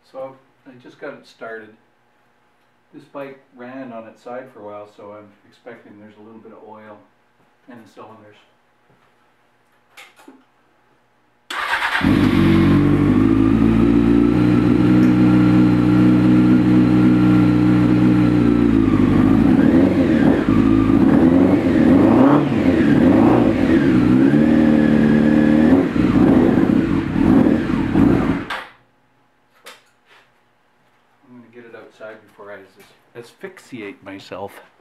So I just got it started. This bike ran on its side for a while, so I'm expecting there's a little bit of oil in the cylinders. I'm going to get it outside before I asphyxiate myself.